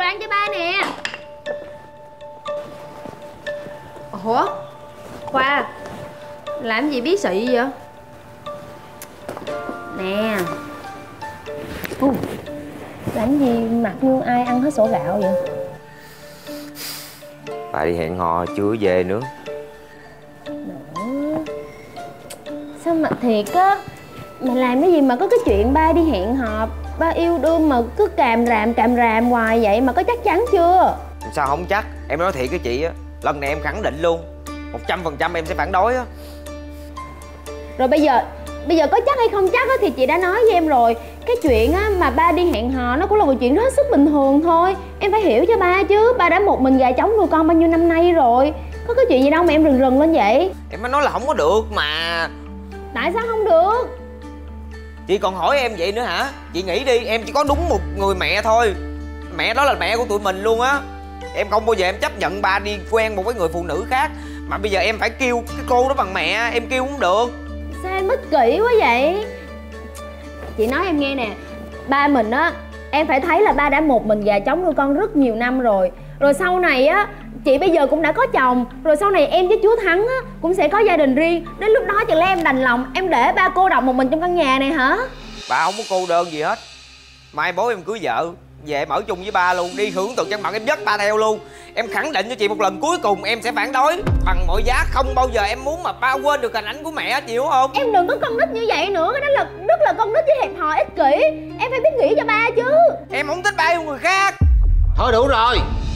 ăn cho ba nè. Ủa Khoa, làm gì bí xị vậy? Nè. Làm gì mặt như ai ăn hết sổ gạo vậy? Bà đi hẹn hò chưa về nữa. Sao mà thiệt á, mày làm cái gì mà có cái chuyện ba đi hẹn hò, ba yêu đương mà cứ càm ràm hoài vậy, mà có chắc chắn chưa? Sao không chắc, em nói thiệt với chị á, lần này em khẳng định luôn 100% em sẽ phản đối á. Rồi bây giờ có chắc hay không chắc á thì chị đã nói với em rồi. Cái chuyện á mà ba đi hẹn hò nó cũng là một chuyện rất sức bình thường thôi. Em phải hiểu cho ba chứ, ba đã một mình gà trống nuôi con bao nhiêu năm nay rồi. Có cái chuyện gì đâu mà em rần lên vậy? Em mới nói là không có được mà. Tại sao không được? Chị còn hỏi em vậy nữa hả? Chị nghĩ đi, em chỉ có đúng một người mẹ thôi. Mẹ đó là mẹ của tụi mình luôn á. Em không bao giờ em chấp nhận ba đi quen một cái người phụ nữ khác. Mà bây giờ em phải kêu cái cô đó bằng mẹ, em kêu không được. Sao em ích kỷ quá vậy? Chị nói em nghe nè, ba mình á, em phải thấy là ba đã một mình gà trống nuôi con rất nhiều năm rồi. Rồi sau này á, chị bây giờ cũng đã có chồng. Rồi sau này em với chú Thắng á cũng sẽ có gia đình riêng. Đến lúc đó chẳng lẽ em đành lòng em để ba cô độc một mình trong căn nhà này hả? Ba không có cô đơn gì hết. Mai bố em cưới vợ về em ở chung với ba luôn, đi hưởng tuần trăng mật em dắt ba theo luôn. Em khẳng định cho chị một lần cuối cùng em sẽ phản đối bằng mọi giá. Không bao giờ em muốn mà ba quên được hình ảnh của mẹ, chị hiểu không? Em đừng có con nít như vậy nữa, cái đó là rất là con nít với hẹp hòi ích kỷ. Em phải biết nghĩ cho ba chứ. Em không thích ba yêu người khác. Thôi đủ rồi.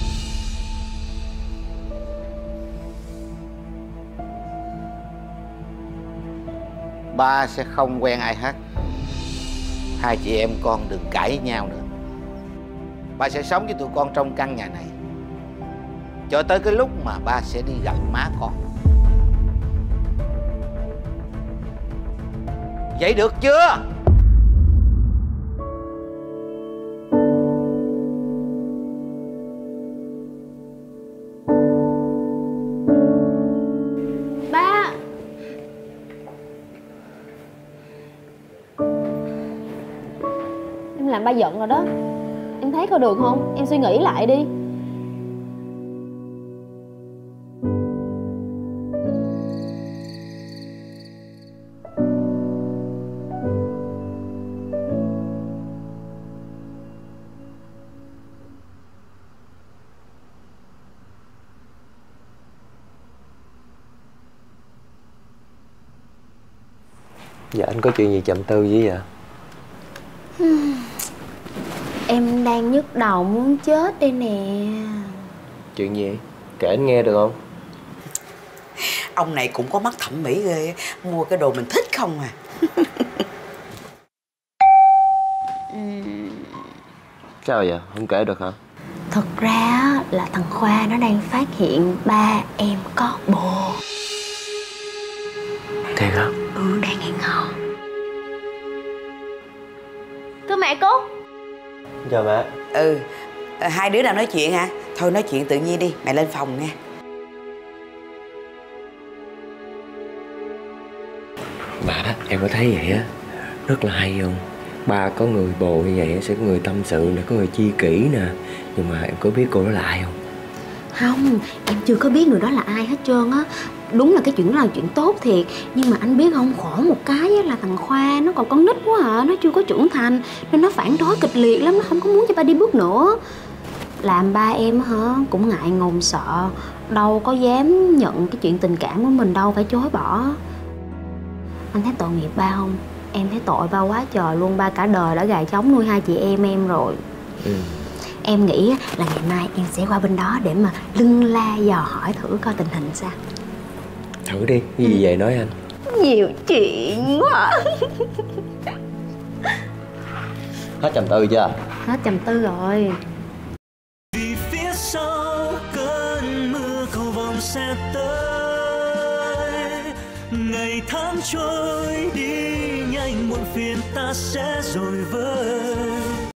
Ba sẽ không quen ai hết. Hai chị em con đừng cãi với nhau nữa. Ba sẽ sống với tụi con trong căn nhà này cho tới cái lúc mà ba sẽ đi gặp má con. Vậy được chưa? Ba, em làm ba giận rồi đó. Em thấy có được không? Em suy nghĩ lại đi. Dạ anh có chuyện gì chậm tư dữ vậy? Em đang nhức đầu muốn chết đây nè. Chuyện gì? Kể anh nghe được không? Ông này cũng có mắt thẩm mỹ ghê. Mua cái đồ mình thích không à. Sao vậy? Không kể được hả? Thật ra là thằng Khoa nó đang phát hiện ba em có bồ. Thiệt hả? Đang hẹn hò. Thưa mẹ Cúc. Chào mẹ. Hai đứa nào nói chuyện hả? Thôi nói chuyện tự nhiên đi. Mẹ lên phòng nha. Bà, em có thấy vậy á, rất là hay không? Ba có người bồ như vậy sẽ có người tâm sự nè, có người chi kỷ nè. Nhưng mà em có biết cô đó là ai không? Không, em chưa có biết người đó là ai hết trơn á. Đúng là cái chuyện đó là chuyện tốt thiệt. Nhưng mà anh biết không, khổ một cái là thằng Khoa nó còn con nít quá à. Nó chưa có trưởng thành nên nó phản đối kịch liệt lắm. Nó không có muốn cho ba đi bước nữa. Làm ba em hả cũng ngại ngùng sợ. Đâu có dám nhận cái chuyện tình cảm của mình đâu, phải chối bỏ. Anh thấy tội nghiệp ba không? Em thấy tội ba quá trời luôn. Ba cả đời đã gà trống nuôi hai chị em rồi. Em nghĩ là ngày mai em sẽ qua bên đó để mà lưng la dò hỏi thử coi tình hình sao. Thử đi, cái gì vậy nói anh. Nhiều chuyện quá. Hết trầm tư chưa? Hết trầm tư rồi. Vì phía sau cơn mưa cầu vồng sẽ tới. Ngày tháng trôi đi nhanh, muộn phiền ta sẽ rồi vơi.